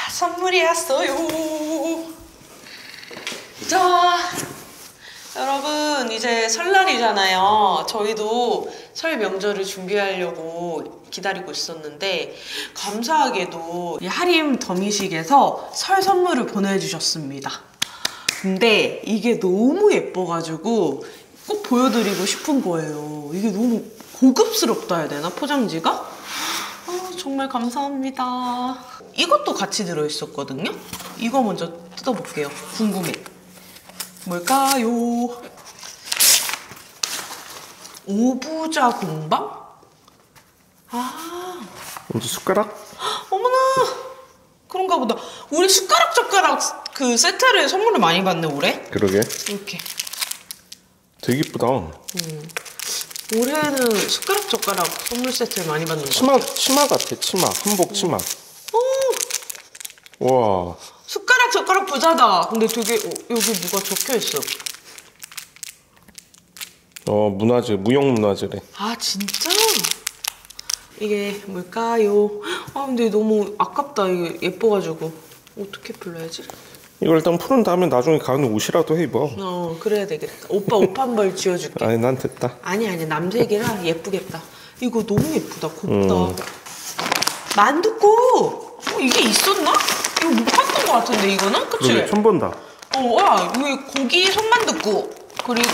선물이 왔어요. 자, 여러분 이제 설날이잖아요. 저희도 설 명절을 준비하려고 기다리고 있었는데 감사하게도 이 하림 더미식에서 설 선물을 보내주셨습니다. 근데 이게 너무 예뻐가지고 꼭 보여드리고 싶은 거예요. 이게 너무 고급스럽다 해야 되나? 포장지가? 아, 정말 감사합니다. 이것도 같이 들어있었거든요? 이거 먼저 뜯어볼게요. 궁금해. 뭘까요? 오부자 공방? 아, 이제 숟가락? 어머나, 그런가 보다. 우리 숟가락 젓가락 그 세트를 선물을 많이 받네 올해. 그러게. 이렇게 되게 이쁘다. 올해는 숟가락 젓가락 선물 세트를 많이 받는 거 치마 같아. 치마. 한복 치마. 와. 숟가락 젓가락 부자다. 근데 되게 여기 뭐가 적혀있어. 문화재, 무형문화재래. 아, 진짜? 이게 뭘까요? 아, 근데 너무 아깝다. 이게 예뻐가지고. 어떻게 풀어야지? 이걸 일단 푸른 다음에 나중에 가는 옷이라도 해 입어. 그래야 되겠다. 오빠 옷 한 벌 지어줄게. 아니, 난 됐다. 아니, 남색이라 예쁘겠다. 이거 너무 예쁘다. 곱다. 만둣국! 이게 있었나? 이거 못 봤던 것 같은데, 이거는? 그치? 그러게, 처음 본다. 와, 여기 고기 손만둣국. 그리고,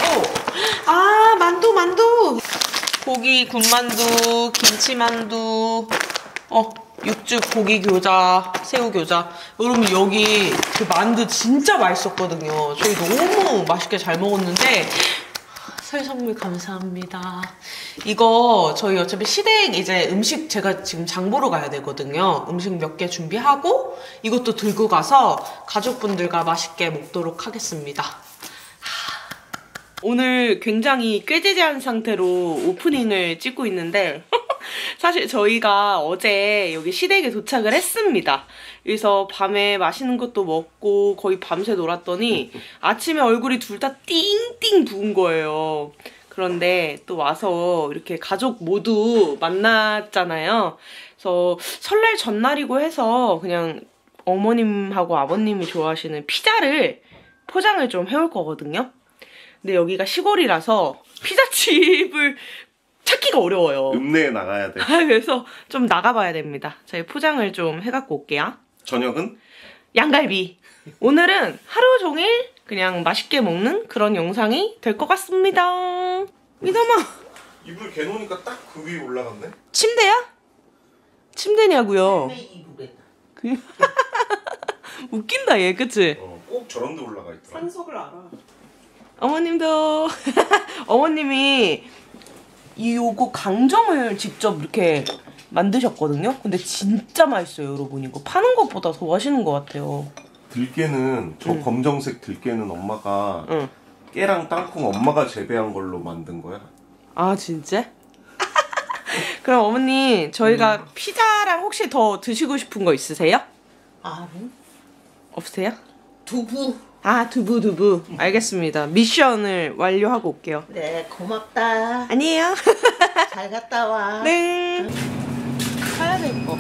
만두. 고기 군만두, 김치만두, 육즙 고기 교자, 새우 교자. 여러분, 여기 그 만두 진짜 맛있었거든요. 저희 너무 맛있게 잘 먹었는데, 설 선물 감사합니다. 이거 저희 어차피 시댁 이제 음식 제가 지금 장 보러 가야 되거든요. 음식 몇 개 준비하고 이것도 들고 가서 가족분들과 맛있게 먹도록 하겠습니다. 오늘 굉장히 꾀재재한 상태로 오프닝을 찍고 있는데 사실 저희가 어제 여기 시댁에 도착을 했습니다. 그래서 밤에 맛있는 것도 먹고 거의 밤새 놀았더니 아침에 얼굴이 둘 다 띵띵 부은 거예요. 그런데 또 와서 이렇게 가족 모두 만났잖아요. 그래서 설날 전날이고 해서 그냥 어머님하고 아버님이 좋아하시는 피자를 포장을 좀 해올 거거든요. 근데 여기가 시골이라서 피자집을 찾기가 어려워요. 읍내에 나가야 돼. 그래서 좀 나가봐야 됩니다. 저희 포장을 좀 해갖고 올게요. 저녁은? 양갈비. 오늘은 하루 종일 그냥 맛있게 먹는 그런 영상이 될 것 같습니다. 미담아. 이불 개놓으니까 딱 그 위에 올라갔네? 침대야? 침대냐고요? 웃긴다 얘, 그치? 꼭 저런 데 올라가 있더라. 상속을 알아. 어머님도 어머님이 요거 강정을 직접 이렇게 만드셨거든요. 근데 진짜 맛있어요, 여러분. 이거 파는 것보다 더 맛있는 것 같아요. 들깨는 저 검정색 들깨는 엄마가 깨랑 땅콩 엄마가 재배한 걸로 만든 거야. 아, 진짜? 그럼 어머니 저희가 피자랑 혹시 더 드시고 싶은 거 있으세요? 아니. 없으세요? 두부. 아, 두부. 알겠습니다. 미션을 완료하고 올게요. 네, 고맙다. 아니에요. 잘 갔다 와. 네. 사야 될 거.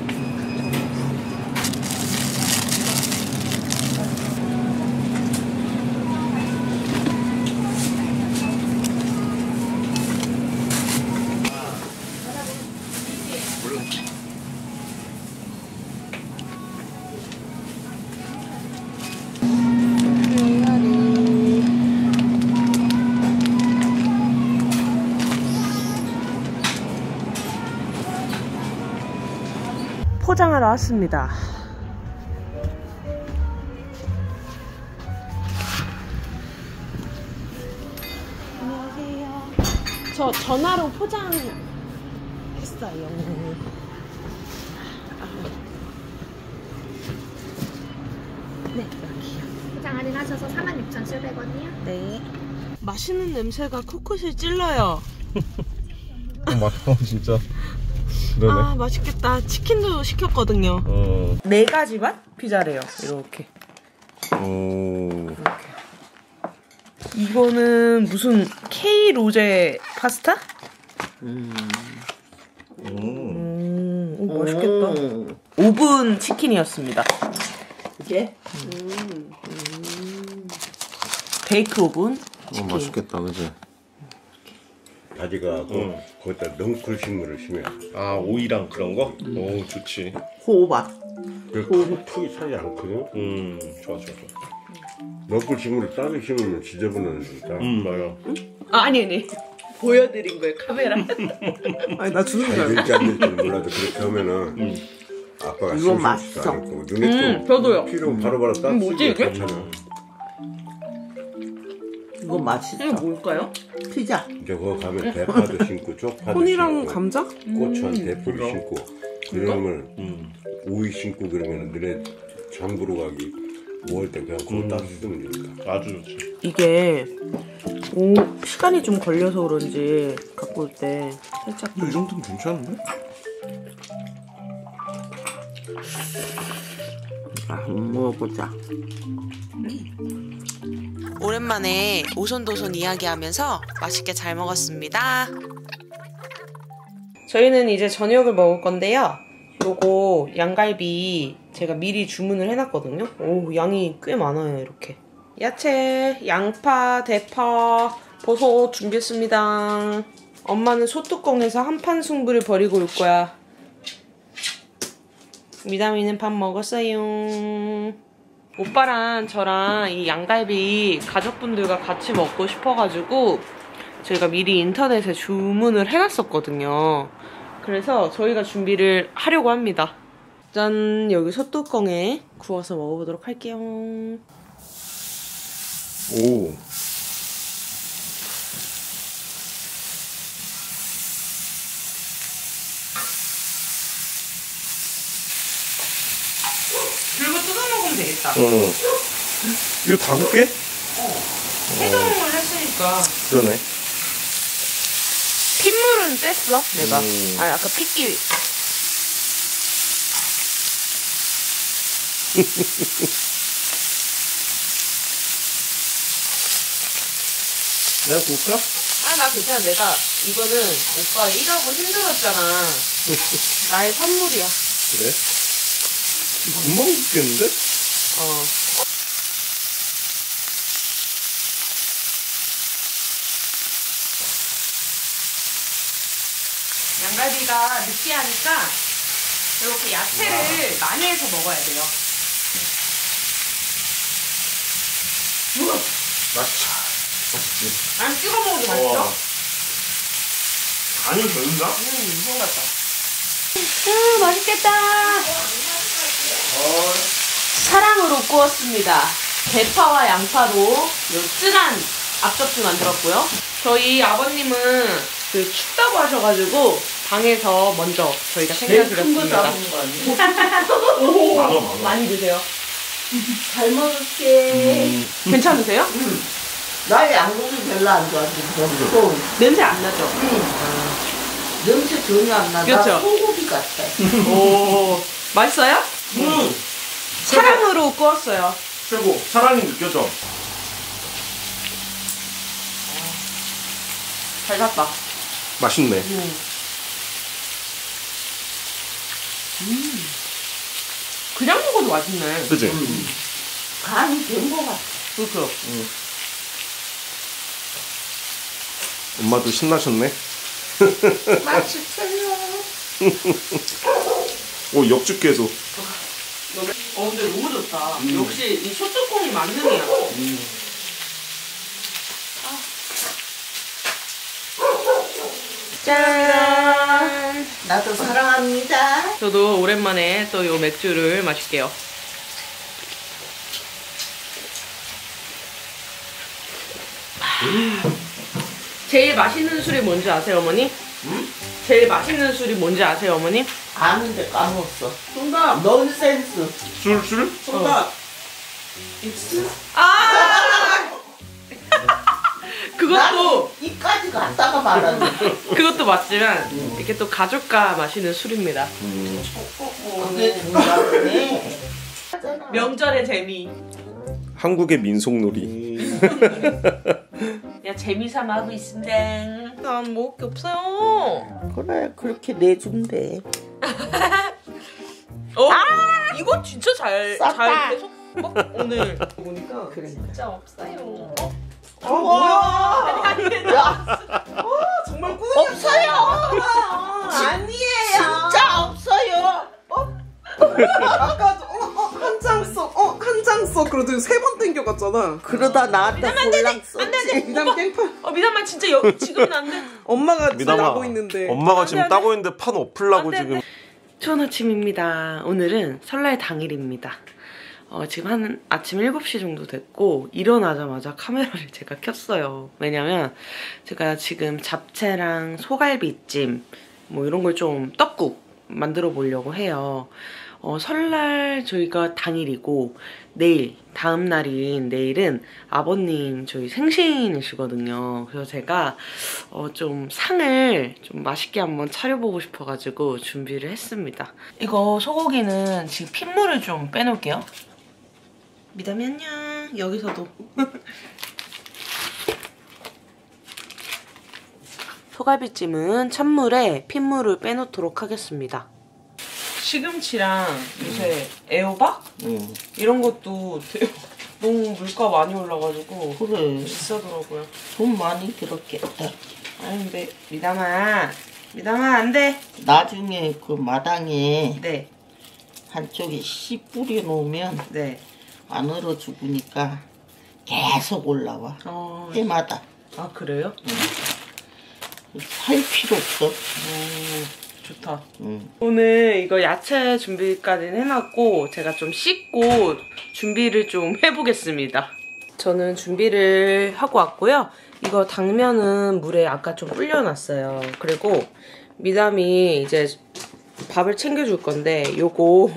포장하러 왔습니다. 안녕하세요. 저 전화로 포장했어요. 네, 여기요. 포장 할인하셔서 46,700원이요? 네. 맛있는 냄새가 코끝을 찔러요. 진짜. 그러네. 아, 맛있겠다. 치킨도 시켰거든요. 4가지 맛 피자래요. 이렇게. 이렇게. 이거는 무슨 K 로제 파스타? 오, 맛있겠다. 오븐 치킨이었습니다. 이게? 베이크 오븐 치킨. 맛있겠다, 그지? 가지가고 거기다 넝쿨 식물을 심어요. 아, 오이랑 그런 거? 오, 좋지. 호박. 푹이 차지 않거든. 좋아, 좋아, 좋아. 넝쿨 식물을 따로 심으면 지저분하니까. 맞아. 아니. 보여드린 거예요, 카메라. 아니, 나 주는 잘 될지 안 될지 몰라도 그렇게 하면은 아빠가 이거 심심치도 맛있어. 않고 눈에 또 저도요. 필요하면 바로바로 따 뭐지, 이게? 괜찮아. 이거 맛있어. 이게 뭘까요? 피자. 이제 거기 가면 대파도 심고 쪽파도 콩이랑 심고 감자? 고추한 대포를 심고 그러면 오이 심고 그러면 너네 장보러 가기 먹을 때 그냥 그거 따서 쓰면 되니까. 아주 좋지. 이게 시간이 좀 걸려서 그런지 갖고 올 때 살짝 이 정도면 괜찮은데? 한번 먹어보자. 오랜만에 오손도손 이야기하면서 맛있게 잘 먹었습니다. 저희는 이제 저녁을 먹을 건데요. 요거 양갈비 제가 미리 주문을 해놨거든요. 오, 양이 꽤 많아요, 이렇게. 야채, 양파, 대파, 버섯 준비했습니다. 엄마는 소뚜껑에서 한판 승부를 벌이고 올 거야. 미담이는 밥 먹었어요. 오빠랑 저랑 이 양갈비 가족분들과 같이 먹고 싶어가지고 저희가 미리 인터넷에 주문을 해놨었거든요. 그래서 저희가 준비를 하려고 합니다. 짠! 여기 소뚜껑에 구워서 먹어보도록 할게요. 오. 그리고 뜯어 먹으면 되겠다. 이거 다 굽게? 해동을 했으니까. 그러네. 핏물은 뗐어, 내가. 아까 핏기. 내가 구울까? 나 괜찮아. 내가, 이거는 오빠 일하고 힘들었잖아. 나의 선물이야. 그래? 금방 굽겠는데? 양갈비가 느끼하니까 이렇게 야채를 많이 해서 먹어야 돼요. 맛있지. 맛있지. 안 찍어 먹어도 맛있죠? 간이 별론가? 손 같다. 맛있겠다. 사랑으로 구웠습니다. 대파와 양파로 요 진한 앞접시 만들었고요. 저희 아버님은 춥다고 하셔가지고 방에서 먼저 저희가 챙겨드렸습니다. 오, 많이 드세요. 잘 먹을게. 괜찮으세요? 나 양고기 별로 안 좋아하는데. 또 냄새 안 나죠? 냄새 전혀 안 나. 그쵸? 나 소고기 같아. 오, 맛있어요? 사랑으로 구웠어요. 최고. 사랑이 느껴져. 잘 샀다. 맛있네. 그냥 먹어도 맛있네. 그치? 간이 된 거 같아. 그렇죠. 엄마도 신나셨네. 맛있어요. 오, 역죽게소. 근데 너무 좋다. 역시 이 소뚜껑이 만능이야. 짠! 나도 사랑합니다. 저도 오랜만에 또 요 맥주를 마실게요. 제일 맛있는 술이 뭔지 아세요, 어머니? 제일 맛있는 술이 뭔지 아세요, 어머니? 아는데 까먹었어. 정답! 넌센스. 술? 정답! 아! 그것도 나도 이까지 갔다가 말았네. 그것도 맞지만 이렇게 또 가족과 마시는 술입니다. 그게 정답이네. 명절의 재미. 한국의 민속놀이. 야 재미삼아 하고 있습니다. 난 먹을 게 없어요. 그래, 그렇게 내준대. 이거 진짜 잘 계속 오늘 보니까 그러니까. 진짜 없어요. 뭐야? 야, 정말 꾸는 없어요. 아니에요. 진짜 없어요. 아까 한 장 써. 한 장 써. 그러더니 3번 땡겨갔잖아. 그러다 나한테 골랑 썼지. 미담 깽판. 미담아 진짜 지금은 안 돼. 엄마가 미담아, 따고 있는데. 엄마가 지금 따고 있는데 판 엎으려고 지금. 좋은 아침입니다. 오늘은 설날 당일입니다. 지금 한 아침 7시 정도 됐고 일어나자마자 카메라를 제가 켰어요. 왜냐면 제가 지금 잡채랑 소갈비찜 뭐 이런 걸 좀 떡국 만들어 보려고 해요. 설날 저희가 당일이고 내일 다음 날인 내일은 아버님 저희 생신이시거든요. 그래서 제가 좀 상을 좀 맛있게 한번 차려보고 싶어가지고 준비를 했습니다. 이거 소고기는 지금 핏물을 좀 빼놓을게요. 미담이 안녕. 여기서도 소갈비찜은 찬물에 핏물을 빼놓도록 하겠습니다. 시금치랑 요새 애호박? 이런 것도 너무 물가 많이 올라가지고 그래. 비싸더라고요. 돈 많이 들었겠다. 아니 근데 미담아 안돼. 나중에 그 마당에 네. 한쪽에 씨 뿌려 놓으면 네. 안 얼어 죽으니까 계속 올라와. 해마다. 아 그래요? 살 필요 없어. 좋다. 오늘 이거 야채 준비까지는 해놨고 제가 좀 씻고 준비를 좀 해보겠습니다. 저는 준비를 하고 왔고요. 이거 당면은 물에 아까 좀 불려놨어요. 그리고 미담이 이제 밥을 챙겨줄 건데 요거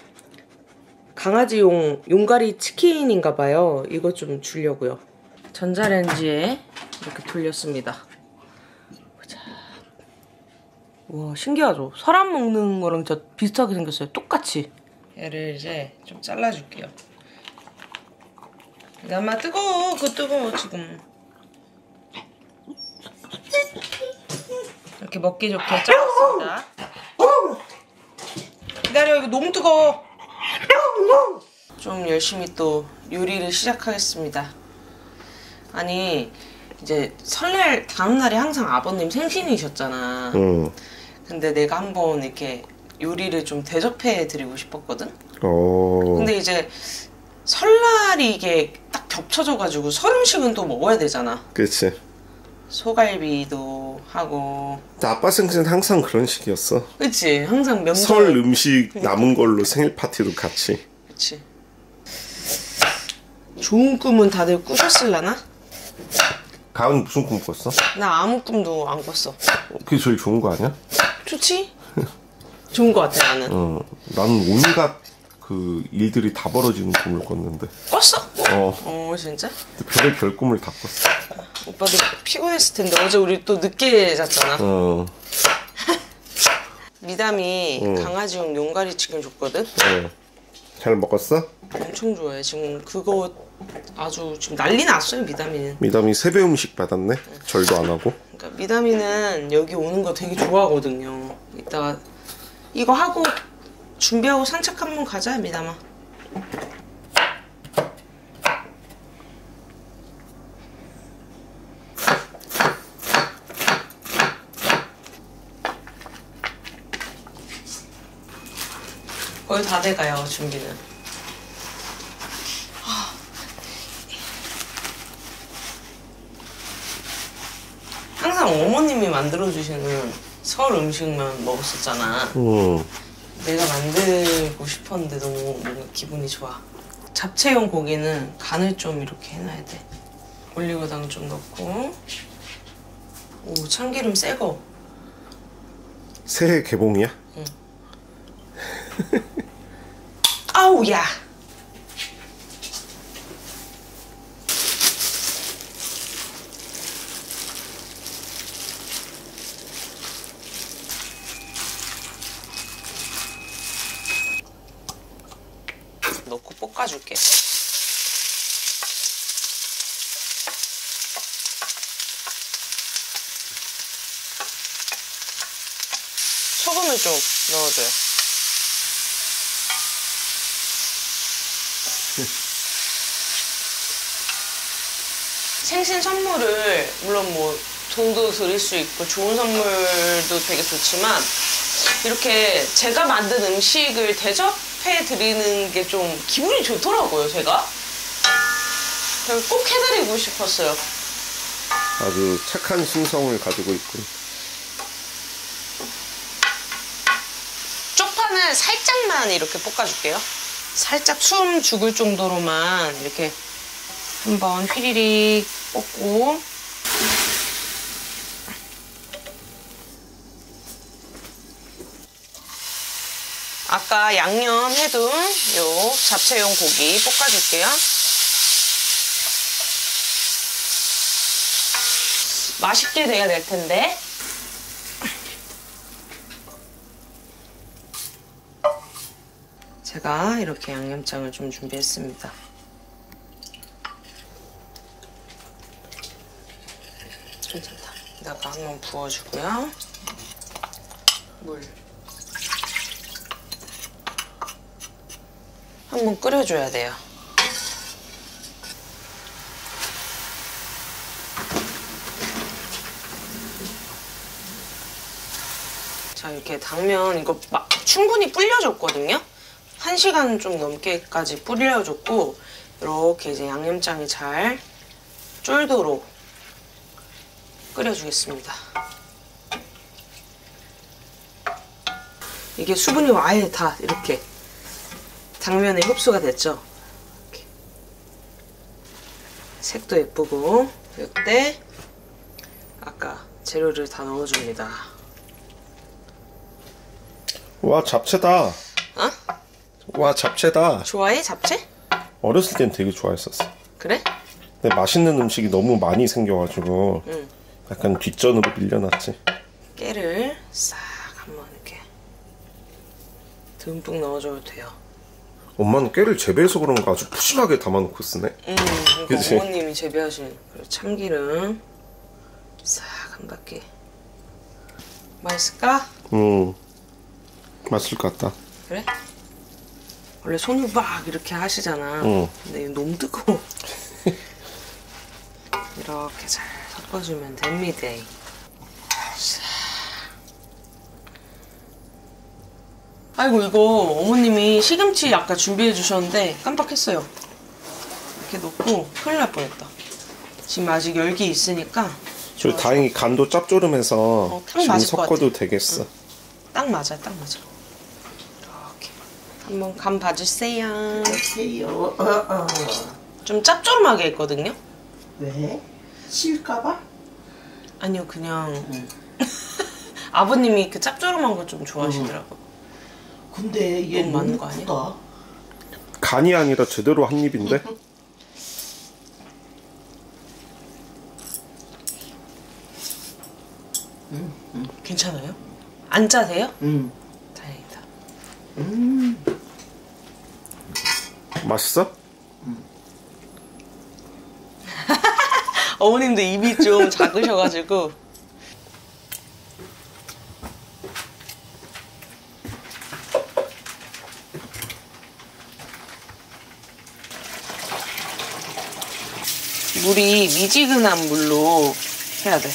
강아지용 용가리 치킨인가봐요. 이거 좀 주려고요. 전자레인지에 이렇게 돌렸습니다. 와 신기하죠? 사람 먹는 거랑 진짜 비슷하게 생겼어요. 똑같이. 얘를 이제 좀 잘라줄게요. 엄마 뜨거워. 그거 뜨거워 지금. 이렇게 먹기 좋게 잘랐습니다. 기다려 이거 너무 뜨거워. 좀 열심히 또 요리를 시작하겠습니다. 아니 이제 설날 다음날이 항상 아버님 생신이셨잖아. 근데 내가 한번 이렇게 요리를 좀 대접해 드리고 싶었거든? 근데 이제 설날이 이게 딱 겹쳐져가지고 설 음식은 또 먹어야 되잖아. 그치. 소갈비도 하고. 아빠 생신 항상 그런 식이었어. 그치? 항상 명절. 설 음식 남은 걸로 생일 파티도 같이. 그치. 좋은 꿈은 다들 꾸셨을라나? 가은 무슨 꿈 꿨어? 나 아무 꿈도 안 꿨어. 그게 제일 좋은 거 아니야? 좋지? 좋은 거 같아 나는. 나는 온갖 그 일들이 다 벌어지는 꿈을 꿨는데. 꿨어? 진짜? 별의 별 꿈을 다 꿨어. 오빠도 피곤했을 텐데 어제 우리 또 늦게 잤잖아. 미담이 강아지용 용가리 치킨 줬거든? 잘 먹었어? 엄청 좋아해. 지금 그거 아주 지금 난리 났어요 미담이는. 미담이 세배 음식 받았네? 절도 안 하고. 그러니까 미담이는 여기 오는 거 되게 좋아하거든요. 이따가 이거 하고 준비하고 산책 한번 가자 미담아. 거의 다 돼가요 준비는. 항상 어머님이 만들어주시는 설 음식만 먹었었잖아. 내가 만들고 싶었는데 너무 뭔가 기분이 좋아. 잡채용 고기는 간을 좀 이렇게 해놔야 돼. 올리고당 좀 넣고. 오 참기름 새거. 새해 개봉이야? 응. 아우 야. 넣고 볶아줄게. 소금을 좀 넣어줘요. 생신 선물을 물론 뭐 돈도 드릴 수 있고 좋은 선물도 되게 좋지만 이렇게 제가 만든 음식을 대접해 드리는 게 좀 기분이 좋더라고요, 제가. 그래서 꼭 해드리고 싶었어요. 아주 착한 심성을 가지고 있군. 쪽파는 살짝만 이렇게 볶아줄게요. 살짝 숨 죽을 정도로만 이렇게 한번 휘리릭 볶고. 아까 양념해둔 요 잡채용 고기 볶아줄게요. 맛있게 돼야 될 텐데. 제가 이렇게 양념장을 좀 준비했습니다. 괜찮다. 여기다가 한번 부어주고요. 물. 한번 끓여줘야 돼요. 자, 이렇게 당면 이거 막 충분히 불려줬거든요. 1시간 좀 넘게까지 불려줬고 이렇게 이제 양념장이 잘 쫄도록 끓여주겠습니다. 이게 수분이 아예 다 이렇게 당면에 흡수가 됐죠. 이렇게. 색도 예쁘고. 이때 아까 재료를 다 넣어줍니다. 와, 잡채다. 어? 와, 잡채다. 좋아해? 잡채? 어렸을 땐 되게 좋아했었어. 그래? 근데 맛있는 음식이 너무 많이 생겨가지고 응. 약간 뒷전으로 밀려났지. 깨를 싹 한번 이렇게 듬뿍 넣어줘도 돼요. 엄마는 깨를 재배해서 그런가 아주 푸짐하게 담아놓고 쓰네. 이거 그치? 어머님이 재배하신 그리고 참기름 싹 한 바퀴. 맛있을까? 맛있을 것 같다. 그래? 원래 손으로 막 이렇게 하시잖아. 근데 이거 너무 뜨거워. 이렇게 잘 섞어주면 됩니다. 아이고, 이거 어머님이 시금치 아까 준비해 주셨는데 깜빡했어요. 이렇게 넣고 큰일 날 뻔했다. 지금 아직 열기 있으니까. 그리고 다행히 간도 짭조름해서 딱 지금 맞을 것 섞어도 같아. 되겠어. 딱 맞아, 딱 맞아. 이렇게 한번 간 봐주세요. 해요. 좀 짭조름하게 했거든요. 왜? 실까봐? 아니요, 그냥 아버님이 그 짭조름한 거 좀 좋아하시더라고. 근데 얘 너무 많은 너무 거 아니야? 크다. 간이 아니라 제대로 한 입인데? 괜찮아요? 안 짜세요? 응. 다행이다. 맛있어? 어머님도 입이 좀 작으셔가지고. 물이 미지근한 물로 해야 돼.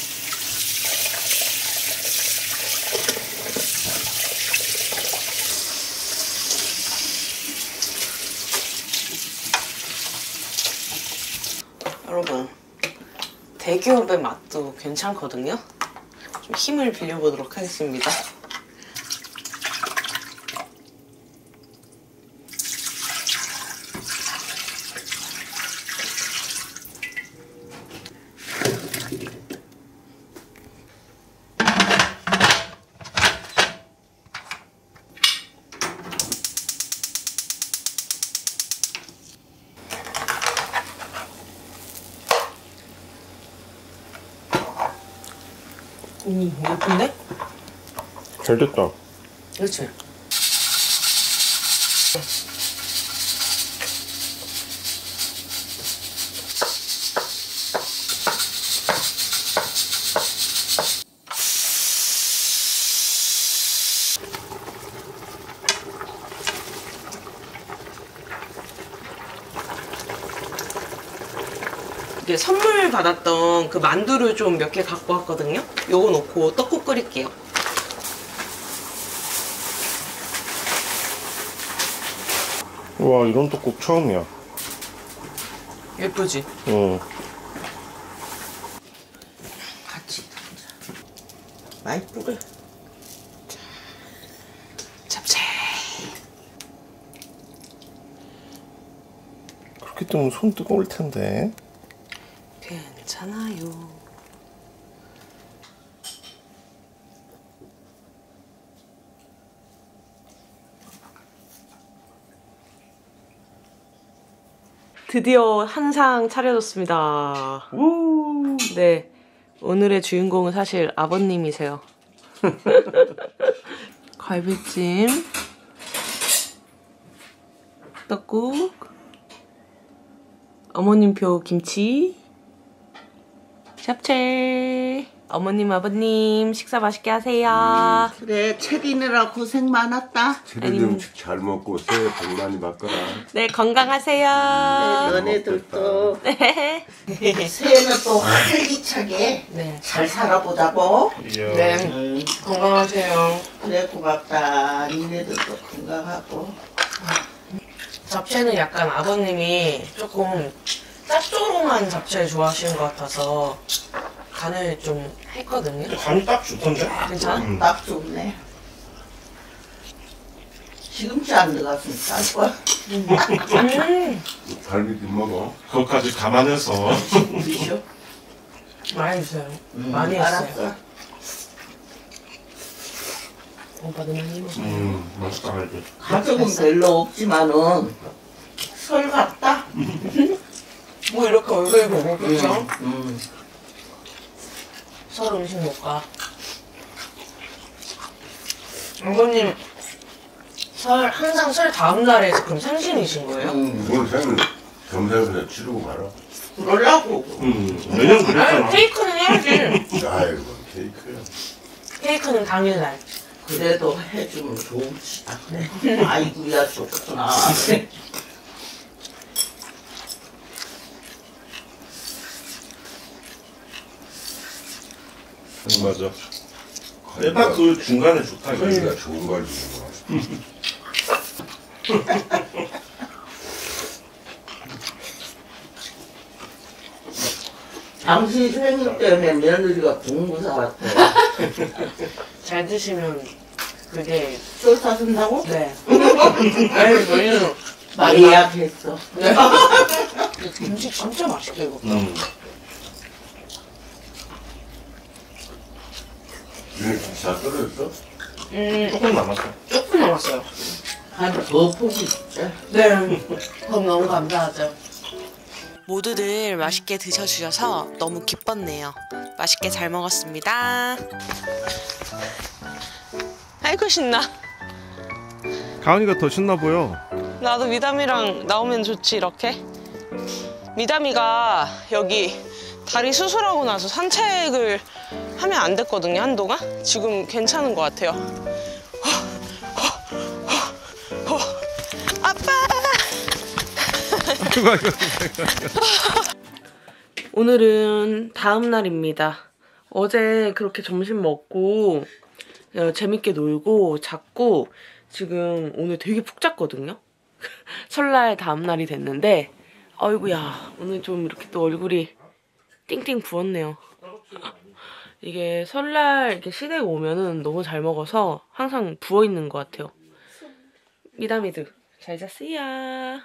여러분, 대기업의 맛도 괜찮거든요. 좀 힘을 빌려보도록 하겠습니다. 예쁜데? 잘 됐다. 그렇지. 이게 선물 받았던 그 만두를 좀 몇 개 갖고 왔거든요. 요거 넣고 떡국 끓일게요. 와, 이런 떡국 처음이야. 예쁘지? 응. 같이 많이 뿌려. 잡채. 그렇게 뜨면 손 뜨거울 텐데. 괜찮아요. 드디어 한상 차려졌습니다. 우! 네. 오늘의 주인공은 사실 아버님이세요. 갈비찜, 떡국, 어머님표 김치, 잡채. 어머님, 아버님 식사 맛있게 하세요. 그래, 체리느라 고생 많았다. 체리 음식 잘 먹고 새해 복 많이 받거라. 네, 건강하세요. 너네들도 네. 새해는 또 활기차게 네. 잘 살아보자고. 네. 건강하세요. 그래, 고맙다. 니네들도 건강하고. 잡채는 약간 아버님이 조금 짭조름한 잡채를 좋아하시는 것 같아서 간을 좀 했거든요. 간이 딱 좋던데? 괜찮아? 딱 좋네. 시금치 안 들어갔으면 짤 거야. 갈비찜 먹어. 그것까지 감안해서. 드셔. 많이 주세요. 많이 했어요. 알았어. 오빠도 많이 먹어요. 맛있다, 이게. 가족은 별로 없지만은 설 같다. 뭐 이렇게 얼굴 보고 그죠? 음. 설 음식 못 가. 아버님 항상 설 다음 날에 그럼 생신이신 거예요? 그걸 생을 겸사겸사 치르고 말아. 그러려고. 매년 아니 그랬잖아. 케이크는 해야지. 아이고 케이크야. 케이크는 당일날. 그래도 해주면 좋지. 아이고야 좋구나. 맞아. 딱 그 중간에 좋다, 이거. 갈비가 좋은 걸 주는 거야. 당신 생일 때문에 며느리가 공부사 왔대. 잘 드시면 그게 술 사준다고? 네. 에이 왜요? 많이 예약했어. 네. 김치 진짜 맛있게 익었다. 윤희 다 떨어졌어? 조금 남았어. 조금 남았어요. 한더 포기 진짜. 네. 그럼 너무 감사하죠. 모두들 맛있게 드셔주셔서 너무 기뻤네요. 맛있게 잘 먹었습니다. 아이고 신나. 가은이가 더 신나 보여. 나도 미담이랑 나오면 좋지 이렇게. 미담이가 여기 다리 수술하고 나서 산책을 하면 안 됐거든요 한동안. 지금 괜찮은 것 같아요. 아빠! 오늘은 다음 날입니다. 어제 그렇게 점심 먹고 재밌게 놀고 잤고 지금 오늘 되게 푹 잤거든요. 설날 다음 날이 됐는데 아이고야 오늘 좀 이렇게 또 얼굴이 띵띵 부었네요. 이게 설날 이렇게 시댁 오면은 너무 잘 먹어서 항상 부어있는 것 같아요. 미담이들 잘 잤어요.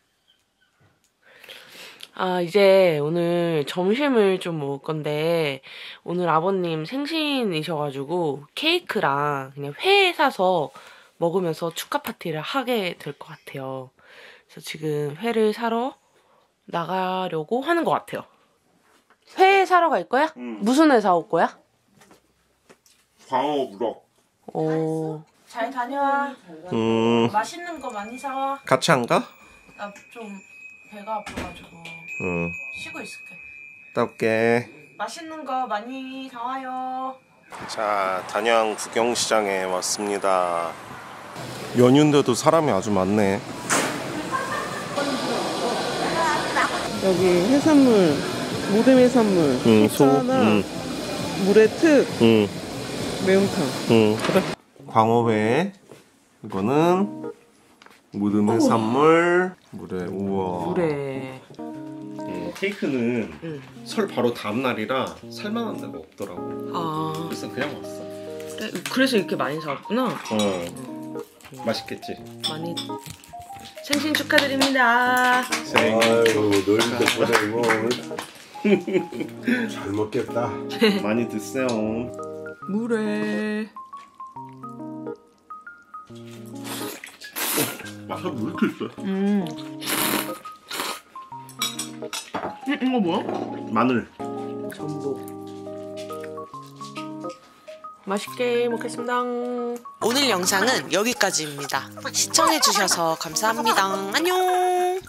아 이제 오늘 점심을 좀 먹을 건데 오늘 아버님 생신이셔가지고 케이크랑 그냥 회 사서 먹으면서 축하 파티를 하게 될 것 같아요. 그래서 지금 회를 사러 나가려고 하는 것 같아요. 회 사러 갈 거야? 무슨 회 사올 거야? 광어 우럭. 오. 잘 다녀와. 맛있는 거 많이 사와. 같이 안 가? 나 좀 배가 아파가지고 쉬고 있을게. 따올게. 맛있는 거 많이 사와요. 자, 단양 구경시장에 왔습니다. 연휴인데도 사람이 아주 많네. 여기 해산물 모듬의 산물, 소. 소차나 물의 특, 매운탕. 그래. 광어회. 이거는 모듬의 산물. 물에 우와. 그래. 케이크는 설 바로 다음 날이라 살만한 데가 없더라고. 아, 그래서 그냥 왔어. 그래서 이렇게 많이 사왔구나. 맛있겠지. 많이. 생신 축하드립니다. 아유 너희들 덕분에 이거 오늘 잘 먹겠다. 많이 드세요. 물에. 맛이 왜 이렇게 있어? 이거 뭐야? 마늘. 전복. 맛있게 먹겠습니다. 오늘 영상은 여기까지입니다. 시청해주셔서 감사합니다. 안녕.